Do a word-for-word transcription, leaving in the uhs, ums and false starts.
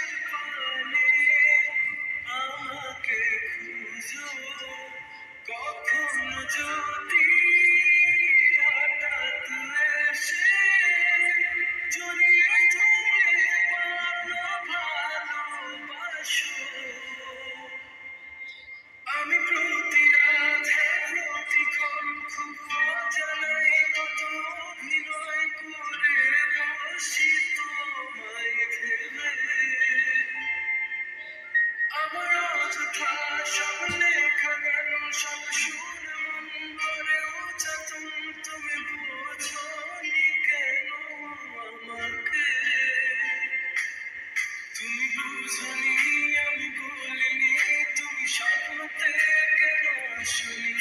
পানে আমাকে খুঁজো কখনো যদি হঠাৎ এসে জড়িয়ে ধরে বলো ভালোবাসো। আমি প্রতি রাতে প্রতিক্ষণ খুব অজানাই কত অভিনয় করে বসি তোমায় ভেবে। আমার অযথা সব লেখা গান সব শুনে মন করে উচাটন, তুমি বোঝনি কেন আমাকে। তুমি বুঝনি আমি বলিনি, তুমি স্বপ্নতে কেন আসনি।